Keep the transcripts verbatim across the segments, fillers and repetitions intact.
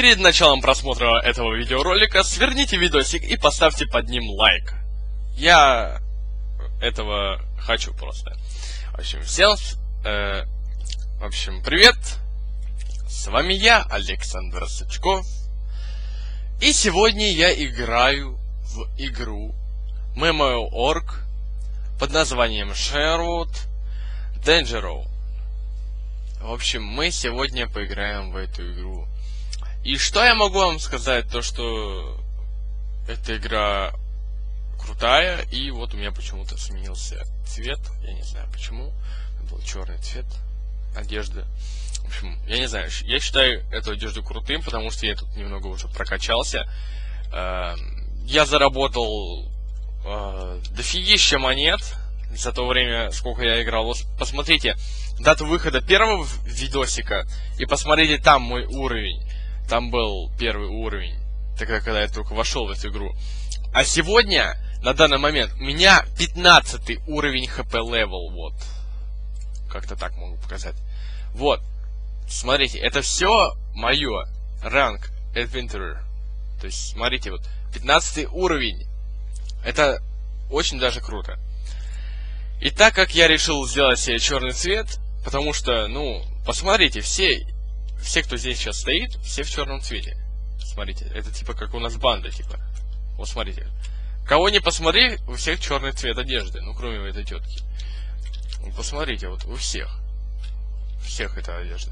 Перед началом просмотра этого видеоролика сверните видосик и поставьте под ним лайк. Я этого хочу просто. В общем, всем, э, в общем, привет. С вами я, Александр Сычков. И сегодня я играю в игру MMORPG под названием Sherwood Dangerous. В общем, мы сегодня поиграем в эту игру. И что я могу вам сказать, то что эта игра крутая, и вот у меня почему-то сменился цвет, я не знаю почему, был черный цвет одежды. В общем, я не знаю, я считаю эту одежду крутым, потому что я тут немного уже прокачался. Я заработал дофигища монет за то время, сколько я играл. Вот посмотрите дату выхода первого видосика и посмотрите там мой уровень. Там был первый уровень, тогда, когда я только вошел в эту игру. А сегодня, на данный момент, у меня пятнадцатый уровень хп левел, вот. Как-то так могу показать. Вот. Смотрите, это все мое. Ранг Adventurer. То есть, смотрите, вот, пятнадцатый уровень. Это очень даже круто. И так как я решил сделать себе черный цвет, потому что, ну, посмотрите, все... Все, кто здесь сейчас стоит, все в черном цвете. Смотрите, это типа как у нас банда, типа. Вот смотрите. Кого не посмотри, у всех черный цвет одежды, ну кроме этой тетки. Ну, посмотрите, вот у всех. У всех это одежда.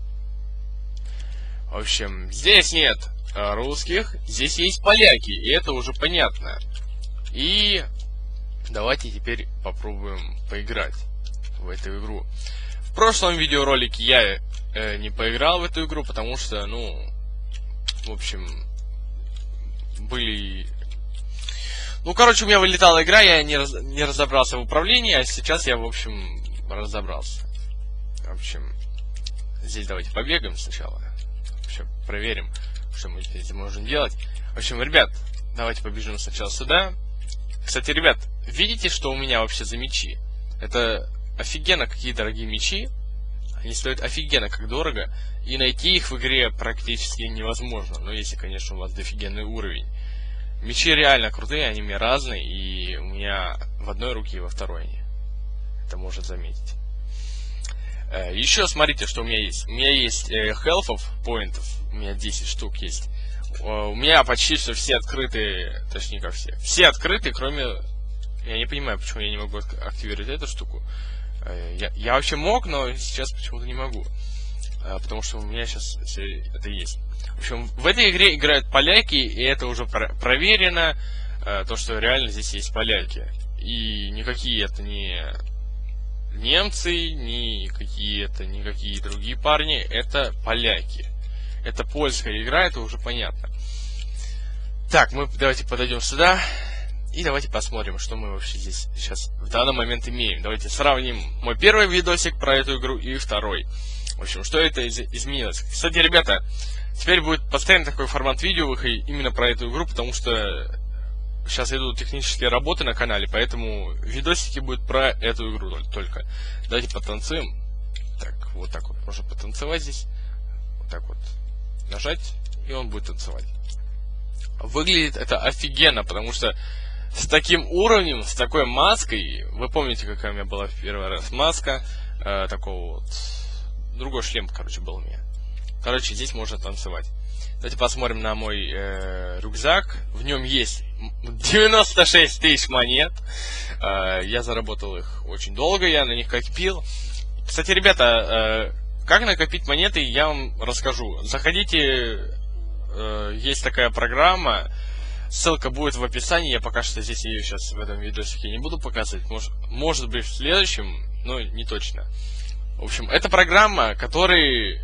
В общем, здесь нет русских, здесь есть поляки, и это уже понятно. И давайте теперь попробуем поиграть в эту игру. В прошлом видеоролике я не поиграл в эту игру, потому что, ну, в общем, были... Ну, короче, у меня вылетала игра, я не, раз... не разобрался в управлении, а сейчас я, в общем, разобрался. В общем, здесь давайте побегаем сначала. Вообще, проверим, что мы здесь можем делать. В общем, ребят, давайте побежим сначала сюда. Кстати, ребят, видите, что у меня вообще за мечи? Это офигенно какие дорогие мечи. Они стоят офигенно как дорого, и найти их в игре практически невозможно. Но если, конечно, у вас дофигенный уровень. Мечи реально крутые, они у меня разные, и у меня в одной руке и во второй они. Это можно заметить. Еще смотрите, что у меня есть. У меня есть хелфов, поинтов, у меня десять штук есть. У меня почти что все открыты, точнее как все. Все открыты, кроме... Я не понимаю, почему я не могу активировать эту штуку. Я, я вообще мог, но сейчас почему-то не могу. Потому что у меня сейчас все это есть. В общем, в этой игре играют поляки, и это уже про проверено. То, что реально здесь есть поляки. И никакие это не немцы, ни какие-то, никакие другие парни. Это поляки. Это польская игра, это уже понятно. Так, мы давайте подойдем сюда. И давайте посмотрим, что мы вообще здесь сейчас в данный момент имеем. Давайте сравним мой первый видосик про эту игру и второй. В общем, что это из изменилось. Кстати, ребята, теперь будет постоянно такой формат видео именно про эту игру, потому что сейчас идут технические работы на канале, поэтому видосики будут про эту игру только. Давайте потанцуем. Так, вот так вот можно потанцевать здесь. Вот так вот нажать, и он будет танцевать. Выглядит это офигенно, потому что с таким уровнем, с такой маской, вы помните, какая у меня была в первый раз маска, э, такого вот, другой шлем, короче, был у меня. Короче, здесь можно танцевать. Давайте посмотрим на мой э, рюкзак. В нем есть девяносто шесть тысяч монет. Э, я заработал их очень долго, я на них копил. Кстати, ребята, э, как накопить монеты, я вам расскажу. Заходите, э, есть такая программа. Ссылка будет в описании, я пока что здесь ее сейчас в этом видосике не буду показывать, может, может быть в следующем, но не точно. В общем, это программа, которая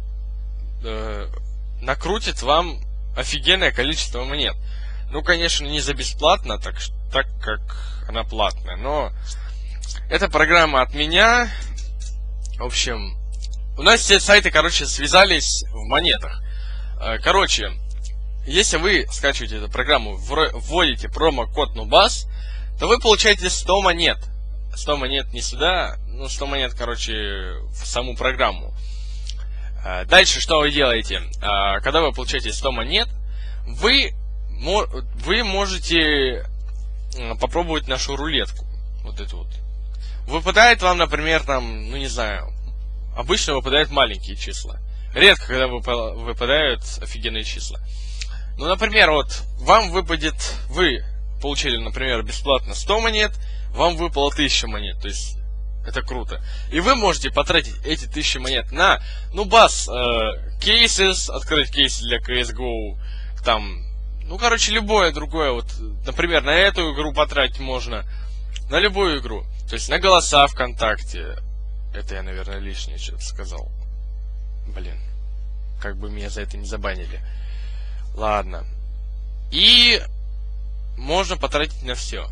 э, накрутит вам офигенное количество монет. Ну, конечно, не за бесплатно, так, так как она платная, но эта программа от меня. В общем, у нас все сайты, короче, связались в монетах. Короче, если вы скачиваете эту программу, вводите промокод Нубас, то вы получаете сто монет. сто монет не сюда, ну сто монет, короче, в саму программу. Дальше, что вы делаете? Когда вы получаете сто монет, вы, вы можете попробовать нашу рулетку. Вот эту вот. Выпадает вам, например, там, ну не знаю, обычно выпадают маленькие числа. Редко, когда выпадают офигенные числа. Ну, например, вот, вам выпадет, вы получили, например, бесплатно сто монет, вам выпало тысяча монет, то есть это круто. И вы можете потратить эти тысячи монет на, ну, бас, э, кейсес, открыть кейсы для си эс го, там, ну, короче, любое другое, вот, например, на эту игру потратить можно, на любую игру, то есть на голоса ВКонтакте. Это я, наверное, лишнее что-то сказал. Блин, как бы меня за это не забанили. Ладно. И можно потратить на все.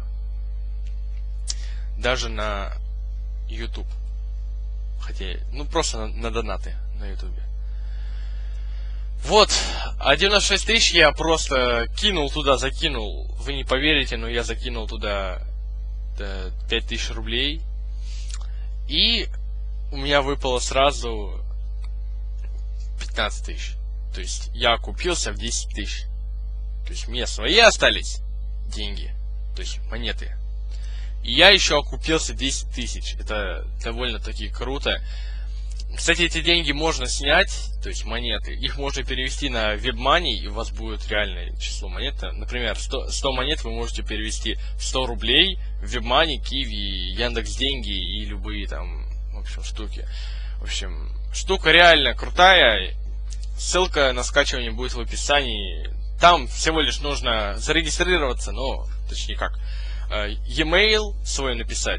Даже на YouTube. Хотя, ну просто на, на донаты на YouTube. Вот, а девяносто шесть тысяч я просто кинул туда, закинул. Вы не поверите, но я закинул туда пять тысяч рублей. И у меня выпало сразу пятнадцать тысяч. То есть я окупился в десять тысяч. То есть мне свои остались деньги. То есть монеты. И я еще окупился десять тысяч. Это довольно-таки круто. Кстати, эти деньги можно снять, то есть монеты. Их можно перевести на WebMoney, и у вас будет реальное число монет. Например, сто, сто монет вы можете перевести в сто рублей в WebMoney, Kiwi, Яндекс.Деньги и любые там, в общем, штуки. В общем, штука реально крутая. Ссылка на скачивание будет в описании. Там всего лишь нужно зарегистрироваться, но, точнее как, e-mail свой написать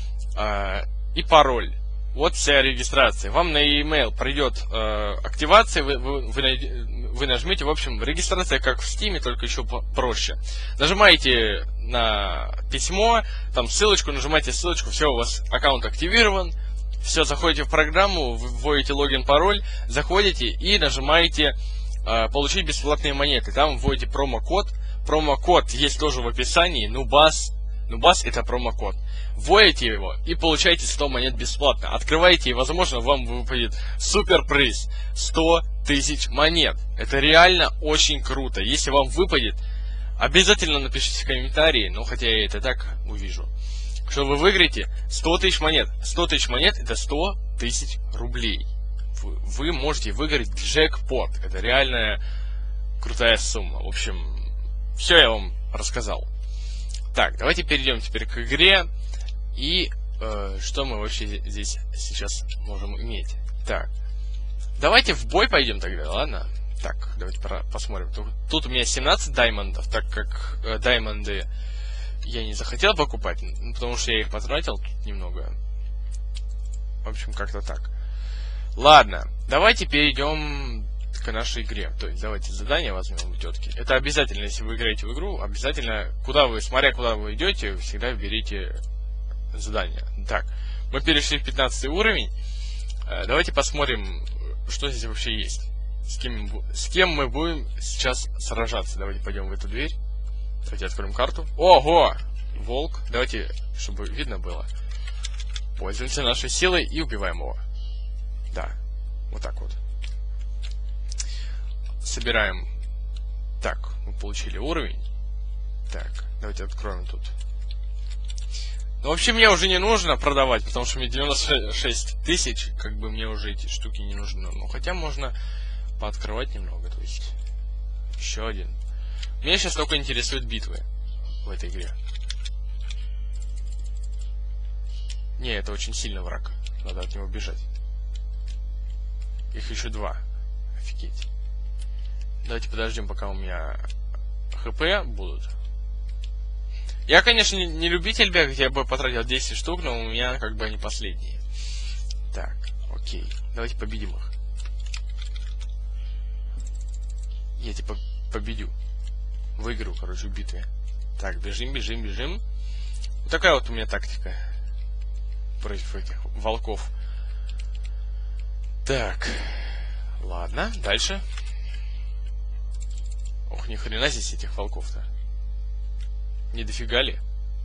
и пароль. Вот вся регистрация. Вам на e-mail придет э, активация, вы, вы, вы нажмете, в общем, регистрация как в Steam, только еще проще. Нажимаете на письмо, там ссылочку, нажимаете ссылочку, все, у вас аккаунт активирован. Все, заходите в программу, вводите логин, пароль, заходите и нажимаете э, получить бесплатные монеты. Там вводите промокод. Промокод есть тоже в описании, Нубас. Нубас это промокод. Вводите его и получаете сто монет бесплатно. Открываете, и, возможно, вам выпадет супер приз. сто тысяч монет. Это реально очень круто. Если вам выпадет, обязательно напишите в комментарии, ну, хотя я это так увижу, что вы выиграете сто тысяч монет. сто тысяч монет это сто тысяч рублей. Вы, вы можете выиграть джекпот. Это реально крутая сумма. В общем, все я вам рассказал. Так, давайте перейдем теперь к игре. И э, что мы вообще здесь сейчас можем иметь? Так, давайте в бой пойдем тогда, ладно? Так, давайте посмотрим. Тут, тут у меня семнадцать даймондов, так как э, даймонды я не захотел покупать, потому что я их потратил тут немного. В общем, как-то так. Ладно, давайте перейдем к нашей игре. То есть давайте задание возьмем у тетки. Это обязательно, если вы играете в игру, обязательно, куда вы, смотря куда вы идете, всегда берите задание. Так, мы перешли в пятнадцатый уровень. Давайте посмотрим, что здесь вообще есть. С кем, с кем мы будем сейчас сражаться. Давайте пойдем в эту дверь. Давайте откроем карту. Ого! Волк. Давайте, чтобы видно было. Пользуемся нашей силой и убиваем его. Да, вот так вот. Собираем. Так, мы получили уровень. Так, давайте откроем тут. Ну, вообще, мне уже не нужно продавать, потому что мне девяносто шесть тысяч, как бы мне уже эти штуки не нужны. Ну, хотя можно пооткрывать немного, то есть еще один. Меня сейчас только интересуют битвы в этой игре. Не, это очень сильный враг. Надо от него бежать. Их еще два. Офигеть. Давайте подождем, пока у меня хп будут. Я, конечно, не любитель бегать, я бы потратил десять штук, но у меня как бы они последние. Так, окей. Давайте победим их. Я типа победю. Выиграю, короче, в битве. Так, бежим, бежим, бежим. Вот такая вот у меня тактика против этих волков. Так, ладно, дальше. Ох, ни хрена здесь этих волков-то. Не дофига ли?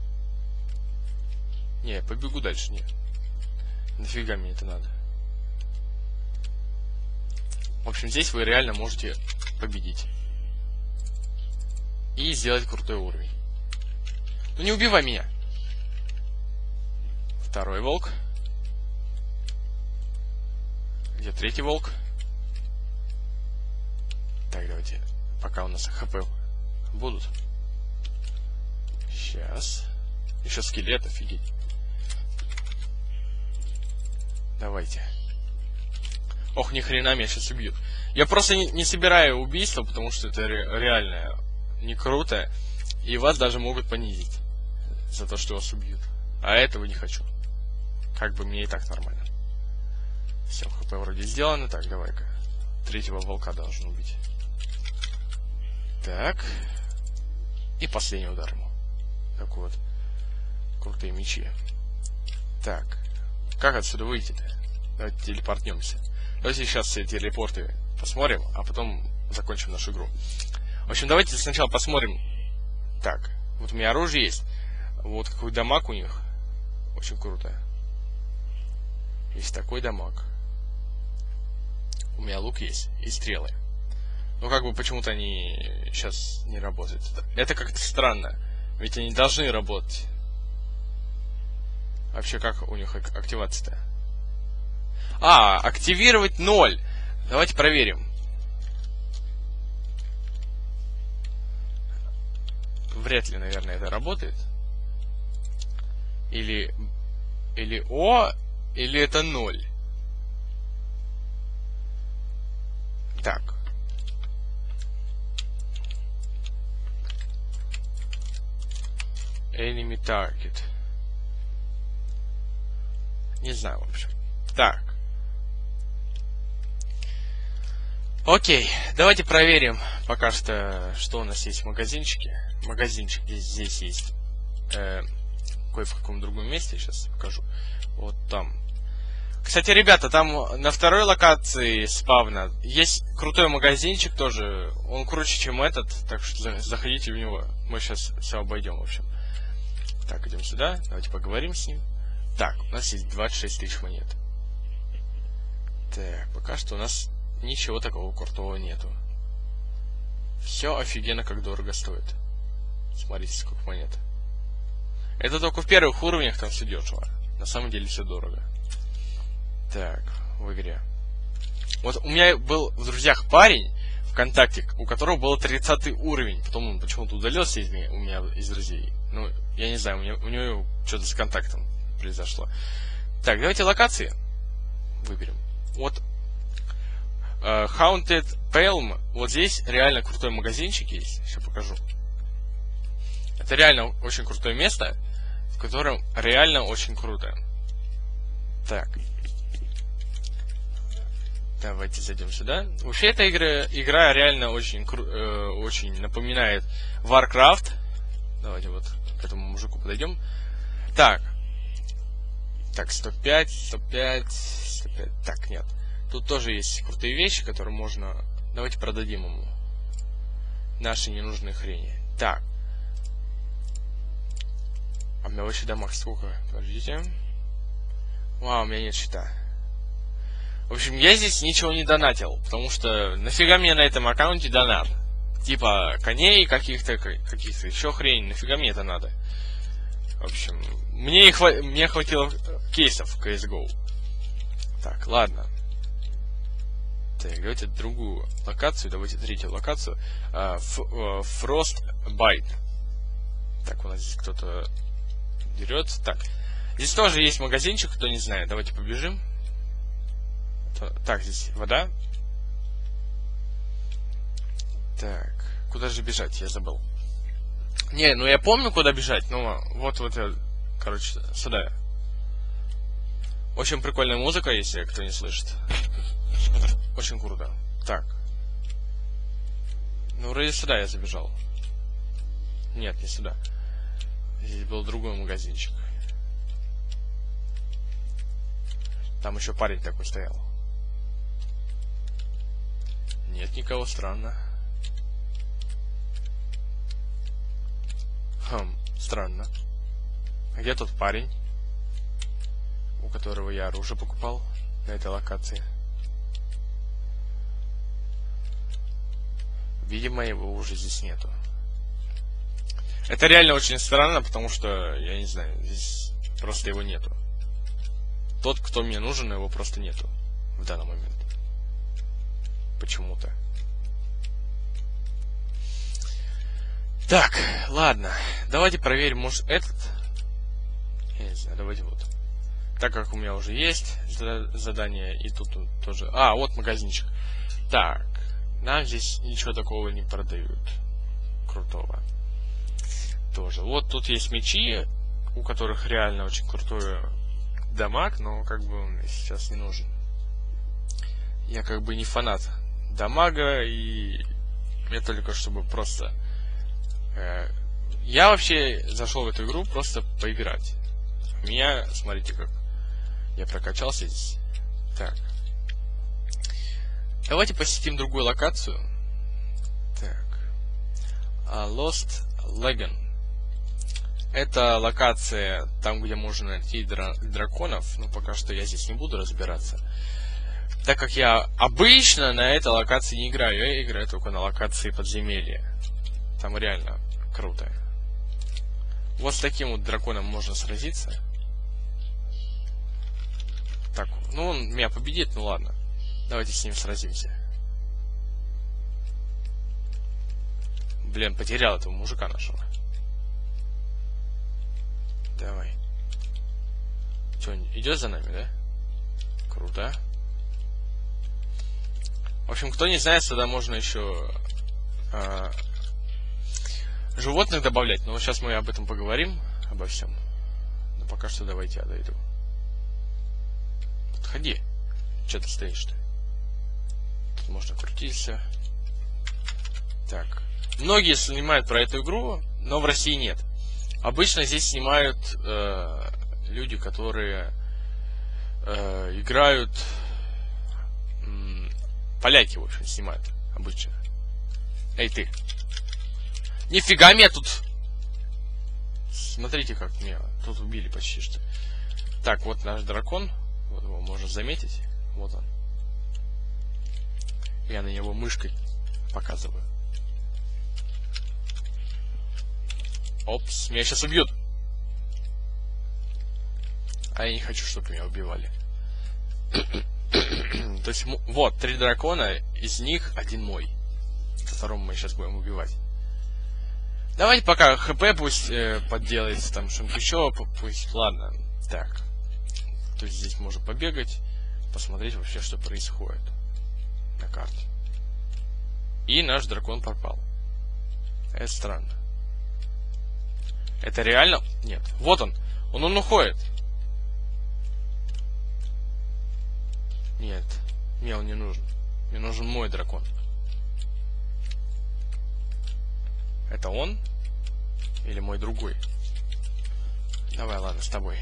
Не, я побегу дальше, не. Нафига мне это надо? В общем, здесь вы реально можете победить. И сделать крутой уровень. Ну не убивай меня. Второй волк. Где третий волк? Так, давайте. Пока у нас хп будут. Сейчас. Еще скелет, офигеть. Давайте. Ох, ни хрена меня сейчас убьют. Я просто не, не собираю убийства, потому что это ре реально не круто. И вас даже могут понизить за то, что вас убьют. А этого не хочу. Как бы мне и так нормально. Все, хп вроде сделано. Так, давай-ка. Третьего волка должен убить. Так. И последний удар ему. Так вот. Крутые мечи. Так. Как отсюда выйти-то? Давайте телепортнемся. Давайте сейчас все телепорты посмотрим, а потом закончим нашу игру. В общем, давайте сначала посмотрим. Так, вот у меня оружие есть. Вот какой дамаг у них. Очень круто. Есть такой дамаг. У меня лук есть и стрелы. Но как бы почему-то они сейчас не работают. Это как-то странно. Ведь они должны работать. Вообще, как у них активация-то? А, активировать ноль. Давайте проверим. Вряд ли, наверное, это работает. Или... Или О, или это ноль. Так. Enemy target. Не знаю, в общем. Так. Окей, давайте проверим пока что, что у нас есть в магазинчике. Магазинчик здесь, здесь есть. Э, кое в каком другом месте, сейчас покажу. Вот там. Кстати, ребята, там на второй локации спавна есть крутой магазинчик тоже. Он круче, чем этот, так что заходите в него. Мы сейчас все обойдем, в общем. Так, идем сюда, давайте поговорим с ним. Так, у нас есть двадцать шесть тысяч монет. Так, пока что у нас ничего такого крутого нету. Все офигенно как дорого стоит. Смотрите, сколько монет. Это только в первых уровнях там все дешево. На самом деле все дорого. Так, в игре. Вот у меня был в друзьях парень ВКонтакте, у которого был тридцатый уровень. Потом он почему-то удалился из меня, у меня из друзей. Ну, я не знаю, у него, у него что-то с контактом произошло. Так, давайте локации выберем. Вот uh, Haunted Palm. Вот здесь реально крутой магазинчик есть. Сейчас покажу. Это реально очень крутое место, в котором реально очень круто. Так. Давайте зайдем сюда. Вообще эта игра, игра реально очень, э, очень напоминает Warcraft. Давайте вот к этому мужику подойдем. Так. Так, сто пять, сто пять, сто пять. Так, нет. Тут тоже есть крутые вещи, которые можно... Давайте продадим ему. Наши ненужные хрени. Так. А у меня вообще дамаг сколько? Подождите. Вау, у меня нет щита. В общем, я здесь ничего не донатил, потому что нафига мне на этом аккаунте донат? Типа коней каких-то, каких-то еще хрень, нафига мне это надо? В общем, мне, хва... мне хватило кейсов в си эс го. Так, ладно. Так, давайте другую локацию, давайте третью локацию. Uh, Frostbite. Так, у нас здесь кто-то дерется. Так, здесь тоже есть магазинчик, кто не знает. Давайте побежим. Так, здесь вода. Так, куда же бежать? Я забыл. Не, ну я помню, куда бежать, но вот, вот я, короче, сюда. Очень прикольная музыка, если кто не слышит. Очень круто. Так. Ну, вроде сюда я забежал. Нет, не сюда. Здесь был другой магазинчик. Там еще парень такой стоял. Нет никого, странно. Хм, странно. А где тот парень, у которого я оружие покупал на этой локации? Видимо, его уже здесь нету. Это реально очень странно, потому что, я не знаю, здесь просто его нету. Тот, кто мне нужен, его просто нету в данный момент. Почему-то. Так, ладно. Давайте проверим, может, этот... Я не знаю, давайте вот. Так как у меня уже есть задание, и тут тоже... А, вот магазинчик. Так, нам здесь ничего такого не продают. Крутого. Тоже. Вот тут есть мечи, у которых реально очень крутой дамаг, но как бы он мне сейчас не нужен. Я как бы не фанат дамага, и мне только чтобы просто... Э, я вообще зашел в эту игру просто поиграть. У меня, смотрите, как я прокачался здесь. Так. Давайте посетим другую локацию. Так. Lost Lagoon. Это локация там, где можно найти дра драконов. Но пока что я здесь не буду разбираться. Так как я обычно на этой локации не играю. Я играю только на локации подземелья. Там реально круто. Вот с таким вот драконом можно сразиться. Так, ну он меня победит, ну ладно. Давайте с ним сразимся. Блин, потерял этого мужика нашего. Давай. Че, идет за нами, да? Круто. В общем, кто не знает, сюда можно еще а, животных добавлять. Но сейчас мы об этом поговорим, обо всем. Но пока что давайте я дойду. Подходи. Че ты стоишь-то? Тут можно крутиться. Так. Многие снимают про эту игру, но в России нет. Обычно здесь снимают э, люди, которые э, играют... М, поляки, в общем, снимают обычно. Эй, ты! Нифига меня тут! Смотрите, как меня тут убили почти что. Так, вот наш дракон. Вот его можно заметить. Вот он. Я на него мышкой показываю. Опс, меня сейчас убьют. А я не хочу, чтобы меня убивали. То есть, вот, три дракона, из них один мой, которого мы сейчас будем убивать. Давайте пока хп пусть э, подделается, там что-нибудь еще, пусть, ладно. Так, то есть здесь можно побегать, посмотреть вообще, что происходит на карте. И наш дракон пропал. Это странно. Это реально? Нет. Вот он. Он, он уходит. Нет. Мне он не нужен. Мне нужен мой дракон. Это он? Или мой другой? Давай, ладно, с тобой.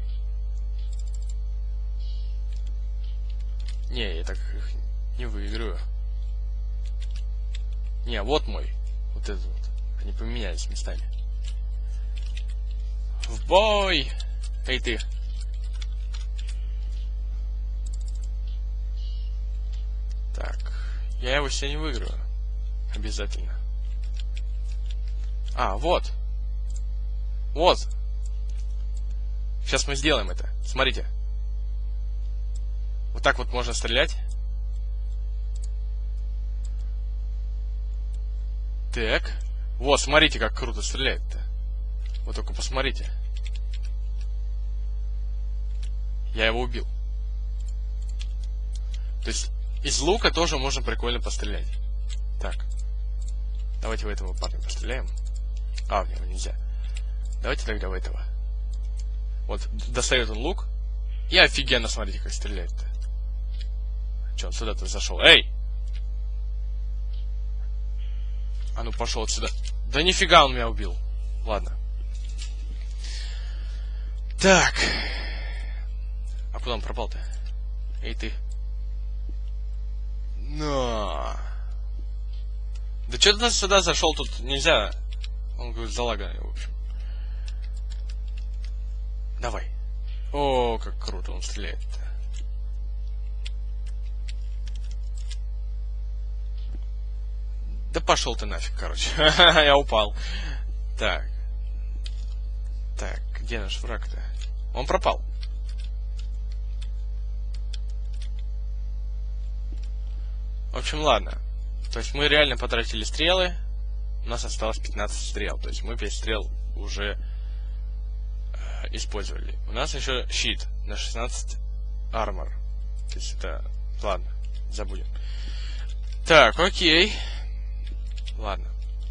Не, я так их не выиграю. Не, вот мой. Вот этот вот. Они поменялись местами. В бой! Эй, ты! Так. Я его сегодня не выиграю. Обязательно. А, вот. Вот. Сейчас мы сделаем это. Смотрите. Вот так вот можно стрелять. Так. Вот, смотрите, как круто стреляет-то. Вот только посмотрите. Я его убил. То есть из лука тоже можно прикольно пострелять. Так. Давайте в этого парня постреляем. А, в него нельзя. Давайте тогда в этого. Вот, достает он лук. И офигенно, смотрите, как стреляет-то. Че, он сюда-то зашел? Эй! А ну пошел отсюда. Да нифига он меня убил. Ладно. Так. А куда он пропал-то? Эй, ты. Но. Да что ты сюда зашел? Тут нельзя. Он говорит, залаганный, в общем. Давай. О, как круто он стреляет-то. Да пошел ты нафиг, короче. Я упал. Так. Так, где наш враг-то? Он пропал. В общем, ладно. То есть мы реально потратили стрелы. У нас осталось пятнадцать стрел. То есть мы пять стрел уже э, использовали. У нас еще щит на шестнадцать армор. То есть это... Ладно, забудем. Так, окей. Ладно.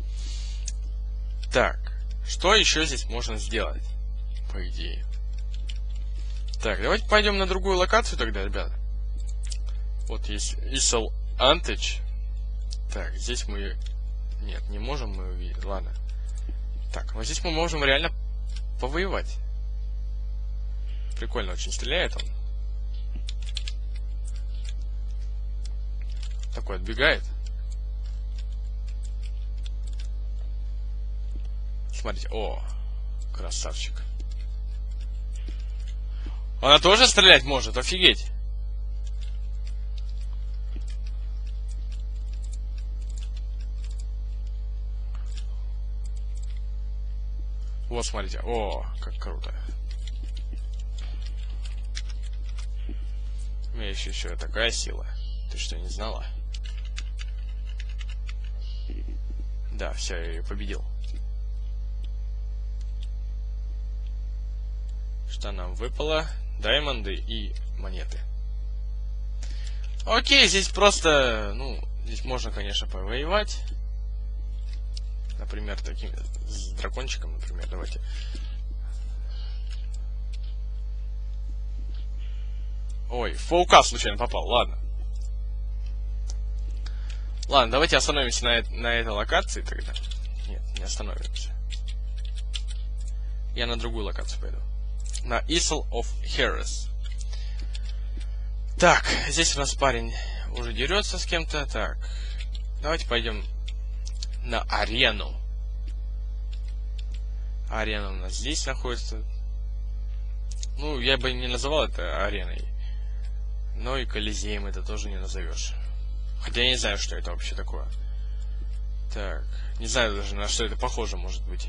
Так, что еще здесь можно сделать, по идее? Так, давайте пойдем на другую локацию тогда, ребята. Вот есть Исл Антич. Так, здесь мы... Нет, не можем мы увидеть. Ладно. Так, вот здесь мы можем реально повоевать. Прикольно очень стреляет он. Такой отбегает. Смотрите. О, красавчик. Она тоже стрелять может, офигеть. Вот, смотрите. О, как круто. У меня еще, еще такая сила. Ты что, не знала? Да, все, я ее победил. Что нам выпало? Даймонды и монеты. Окей, здесь просто... Ну, здесь можно, конечно, повоевать. Например, таким... С дракончиком, например, давайте. Ой, в паука случайно попал, ладно. Ладно, давайте остановимся на, на этой локации тогда. Нет, не остановимся. Я на другую локацию пойду. На Isle of Heroes. Так, здесь у нас парень уже дерется с кем-то. Так, давайте пойдем на арену. Арена у нас здесь находится. Ну, я бы не называл это ареной. Но и Колизеем это тоже не назовешь. Хотя я не знаю, что это вообще такое. Так, не знаю даже, на что это похоже может быть.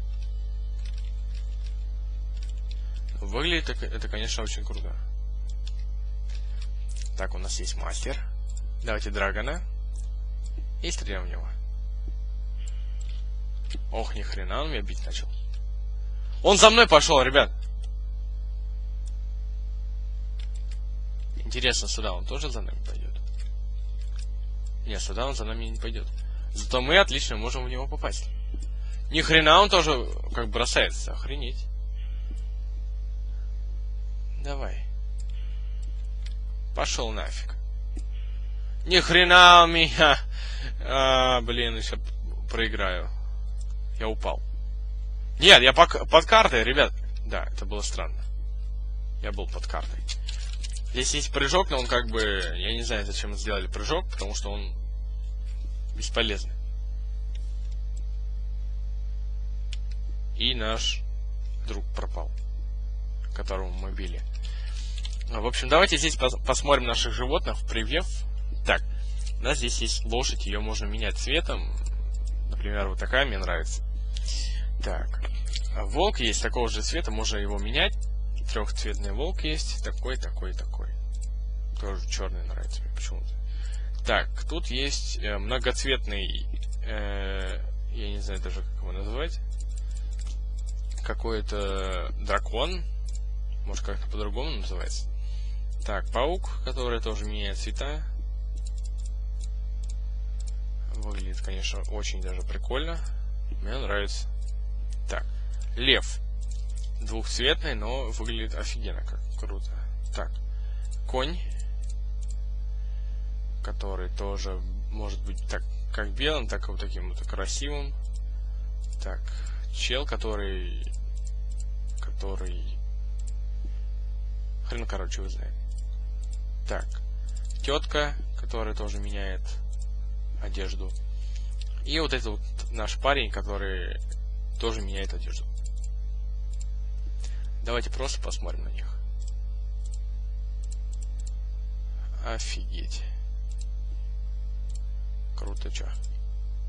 Выглядит это, это, конечно, очень круто. Так, у нас есть мастер. Давайте драгона. И стреляем в него. Ох, ни хрена, он меня бить начал. Он за мной пошел, ребят. Интересно, сюда он тоже за нами пойдет? Нет, сюда он за нами не пойдет. Зато мы отлично можем в него попасть. Ни хрена он тоже как бросается. Охренеть. Давай. Пошел нафиг. Ни хрена у меня. А, блин, еще проиграю. Я упал. Нет, я по, под картой, ребят. Да, это было странно. Я был под картой. Здесь есть прыжок, но он как бы... Я не знаю, зачем сделали прыжок, потому что он бесполезный. И наш друг пропал, которого мы били. В общем, давайте здесь пос посмотрим наших животных в превью. Так, у нас здесь есть лошадь, ее можно менять цветом. Например, вот такая мне нравится. Так, а волк есть такого же цвета, можно его менять. Трехцветный волк есть, такой, такой, такой. Тоже черный нравится мне почему-то. Так, тут есть э, многоцветный, э, я не знаю даже как его назвать. Какой-то дракон, может как-то по-другому называется. Так, паук, который тоже меняет цвета. Выглядит, конечно, очень даже прикольно. Мне нравится. Так, лев. Двухцветный, но выглядит офигенно, как круто. Так, конь, который тоже может быть так как белым, так и вот таким вот красивым. Так, чел, который... Который... Хрен, короче, вы знаете. Так, тетка, которая тоже меняет одежду. И вот этот вот наш парень, который тоже меняет одежду. Давайте просто посмотрим на них. Офигеть. Круто, чё.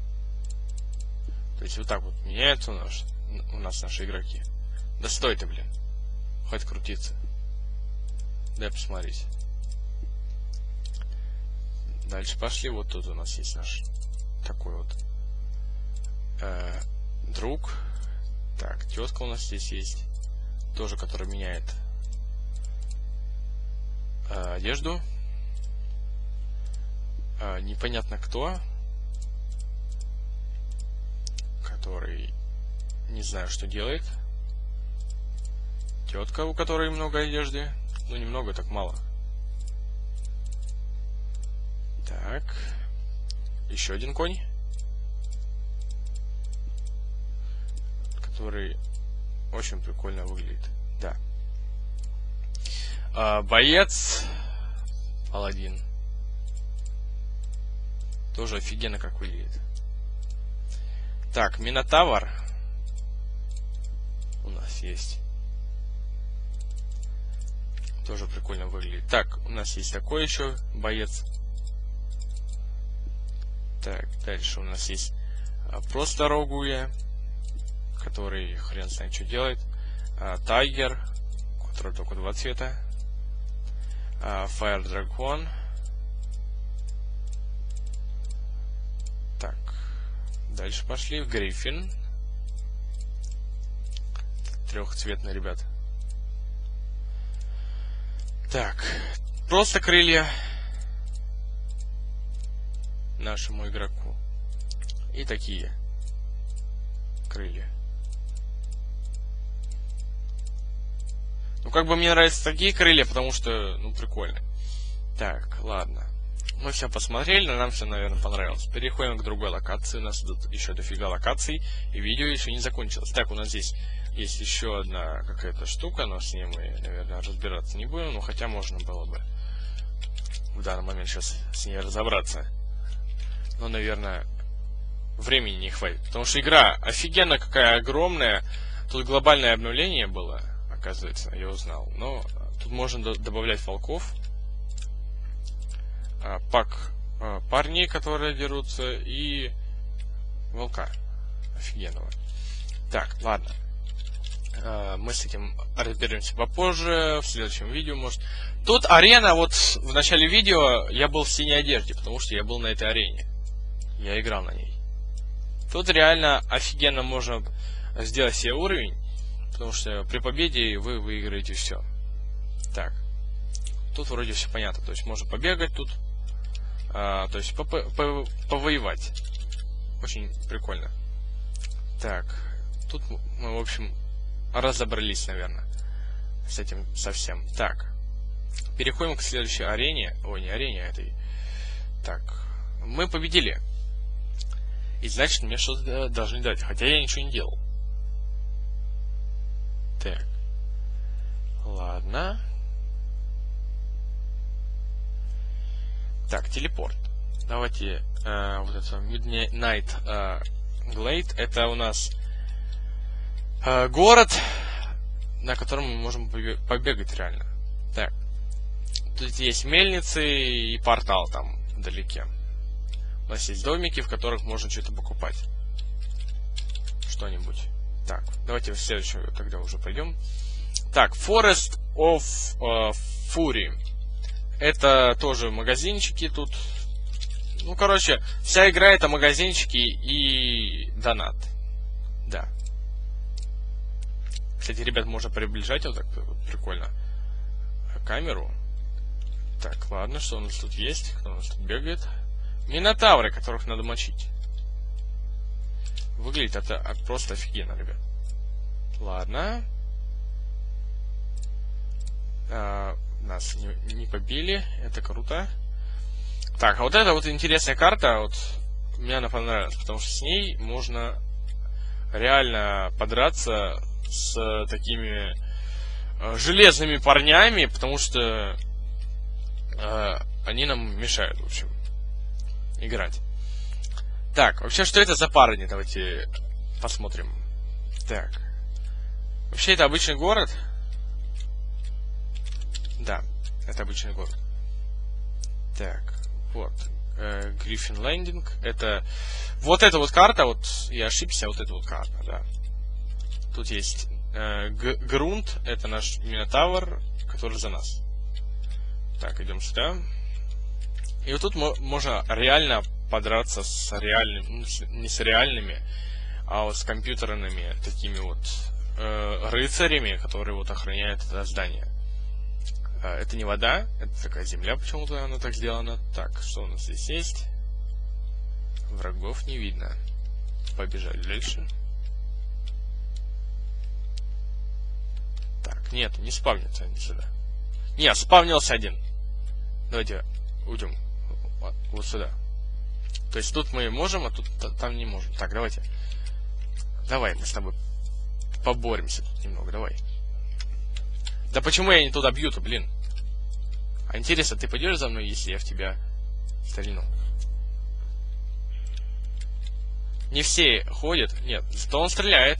То есть вот так вот меняются у нас, у нас наши игроки. Да стой ты, блин. Хоть крутиться. Дай посмотреть. Дальше пошли. Вот тут у нас есть наш такой вот э, друг. Так, тетка у нас здесь есть. Тоже, который меняет э, одежду. Э, непонятно кто. Который не знаю, что делает. Тетка, у которой много одежды. Ну, немного, так мало. Так. Еще один конь. Который очень прикольно выглядит. Да. А, боец. Паладин. Тоже офигенно как выглядит. Так, Минотавр. У нас есть. Тоже прикольно выглядит. Так, у нас есть такой еще боец. Так, дальше у нас есть а, просто Рогуя, который хрен знает, что делает. А, Тайгер, который только два цвета. А, Fire Dragon. Так, дальше пошли. Гриффин. Трехцветный, ребят. Так, просто крылья нашему игроку. И такие крылья. Ну, как бы мне нравятся такие крылья, потому что, ну, прикольно. Так, ладно. Мы все посмотрели, но нам все, наверное, понравилось. Переходим к другой локации. У нас тут еще дофига локаций, и видео еще не закончилось. Так, у нас здесь есть еще одна какая-то штука, но с ней мы, наверное, разбираться не будем. Ну, хотя можно было бы в данный момент сейчас с ней разобраться. Но, наверное, времени не хватит. Потому что игра офигенно какая огромная. Тут глобальное обновление было, оказывается, я узнал. Но тут можно добавлять волков. Пак парней, которые дерутся, и волка офигенного. Так, ладно. Мы с этим разберемся попозже, в следующем видео, может. Тут арена, вот в начале видео я был в синей одежде, потому что я был на этой арене. Я играл на ней. Тут реально офигенно можно сделать себе уровень, потому что при победе вы выиграете все. Так. Тут вроде все понятно. То есть можно побегать тут. А, то есть повоевать. Очень прикольно. Так. Тут мы, в общем, разобрались, наверное, с этим совсем. Так. Переходим к следующей арене. Ой, не арене, а этой. Так. Мы победили. И значит, мне что-то должны дать. Хотя я ничего не делал. Так. Ладно. Так, телепорт. Давайте э, вот это Midnight э, Glade. Это у нас э, город, на котором мы можем побегать реально. Так. Тут есть мельницы и портал там вдалеке. У нас есть домики, в которых можно что-то покупать. Что-нибудь. Так, давайте в следующую тогда уже пойдем. Так, Forest of uh, Fury. Это тоже магазинчики тут. Ну, короче, вся игра это магазинчики и донат. Да. Кстати, ребят, можно приближать вот так прикольно камеру. Так, ладно, что у нас тут есть? Кто у нас тут бегает? Минотавры, которых надо мочить. Выглядит это просто офигенно, ребят. Ладно. А, нас не, не побили. Это круто. Так, а вот эта вот интересная карта, вот мне она понравилась, потому что с ней можно реально подраться с такими э, железными парнями, потому что э, они нам мешают, в общем, играть. Так, вообще, что это за парни? Давайте посмотрим. Так. Вообще, это обычный город. Да, это обычный город. Так, вот. Гриффин Лендинг. Это вот эта вот карта, вот я ошибся, вот эта вот карта, да. Тут есть э, грунт, это наш Минотавр, который за нас. Так, идем сюда. И вот тут можно реально подраться с реальными, не с реальными, а вот с компьютерными такими вот э, рыцарями, которые вот охраняют это здание. Э, это не вода, это такая земля, почему-то она так сделана. Так, что у нас здесь есть? Врагов не видно. Побежали дальше. Так, нет, не спавнится они сюда. Не, спавнился один. Давайте уйдем вот, вот сюда. То есть тут мы можем, а тут там не можем. Так, давайте. Давай, мы с тобой поборемся тут немного, давай. Да почему я не туда бью-то, блин? А интересно, ты пойдешь за мной, если я в тебя стрельну? Не все ходят. Нет, зато он стреляет.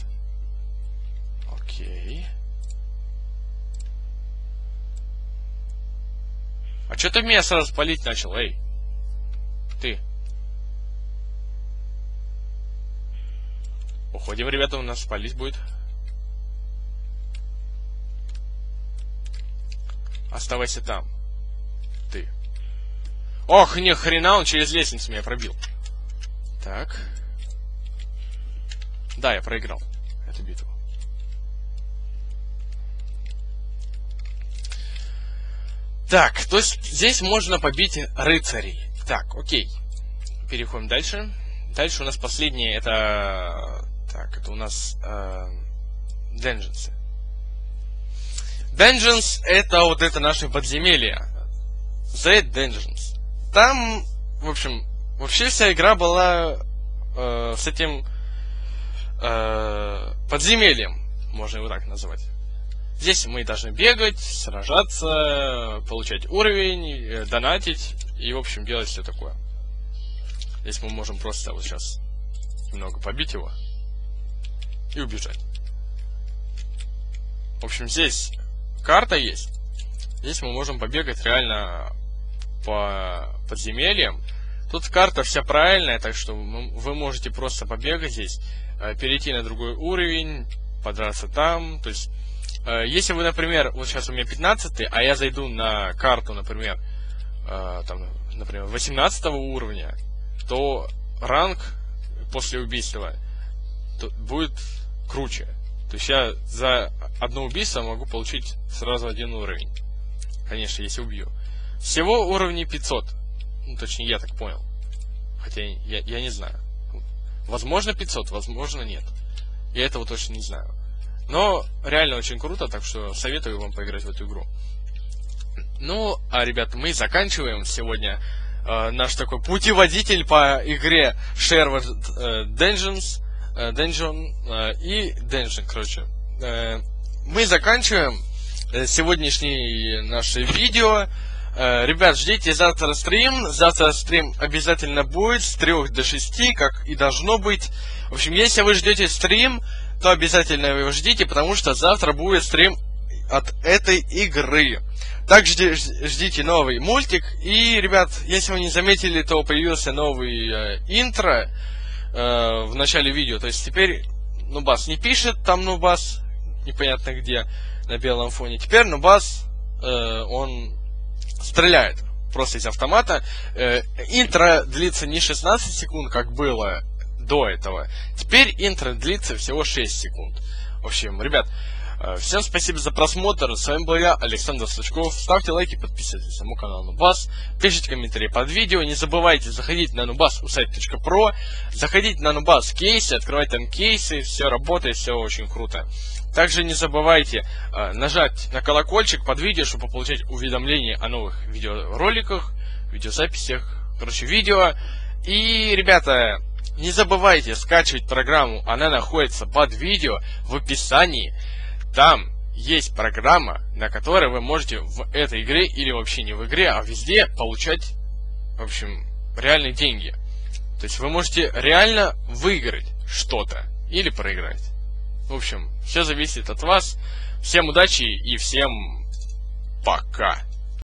Окей. А что ты меня сразу палить начал, эй? Ты. Уходим, ребята, у нас палить будет. Оставайся там. Ты. Ох, ни хрена, он через лестницу меня пробил. Так. Да, я проиграл эту битву. Так, то есть здесь можно побить рыцарей. Так, окей. Переходим дальше. Дальше у нас последнее, это... Так, это у нас... Э, Dungeons. Dungeons это вот это наше подземелье. The Dungeons. Там, в общем, вообще вся игра была э, с этим э, подземельем, можно его так назвать. Здесь мы должны бегать, сражаться, получать уровень, донатить и, в общем, делать все такое. Здесь мы можем просто вот сейчас немного побить его и убежать. В общем, здесь карта есть. Здесь мы можем побегать реально по подземельям. Тут карта вся правильная, так что вы можете просто побегать здесь, перейти на другой уровень, подраться там. То есть, если вы, например, вот сейчас у меня пятнадцатый, а я зайду на карту, например, там, например, восемнадцатого уровня, то ранг после убийства будет круче. То есть я за одно убийство могу получить сразу один уровень. Конечно, если убью. Всего уровней пятьсот. Ну, точнее, я так понял. Хотя я, я не знаю. Возможно пятьсот, возможно нет. Я этого точно не знаю. Но реально очень круто, так что советую вам поиграть в эту игру. Ну, а, ребята, мы заканчиваем сегодня э, наш такой путеводитель по игре Sherwood э, Dungeons, э, Dungeon э, и Dungeon, короче. Э, мы заканчиваем э, сегодняшнее наше видео. Э, ребят, ждите завтра стрим. Завтра стрим обязательно будет с трёх до шести, как и должно быть. В общем, если вы ждете стрим, то обязательно его ждите, потому что завтра будет стрим от этой игры. Также ждите новый мультик. И, ребят, если вы не заметили, то появился новый э, интро э, в начале видео. То есть теперь Нубас не пишет, там Нубас, непонятно где, на белом фоне. Теперь Нубас, э, он стреляет просто из автомата. Э, интро длится не шестнадцать секунд, как было до этого. Теперь интро длится всего шесть секунд. В общем, ребят, всем спасибо за просмотр. С вами был я, Александр Сучков. Ставьте лайки, подписывайтесь на мой канал Нубас. Пишите комментарии под видео. Не забывайте заходить на нубасусайт точка про. Заходите на Нубас кейсы, открывать там кейсы. Все работает, все очень круто. Также не забывайте э, нажать на колокольчик под видео, чтобы получать уведомления о новых видеороликах, видеозаписях, короче, видео. И, ребята, не забывайте скачивать программу, она находится под видео в описании. Там есть программа, на которой вы можете в этой игре, или вообще не в игре, а везде получать, в общем, реальные деньги. То есть вы можете реально выиграть что-то или проиграть. В общем, все зависит от вас. Всем удачи и всем пока.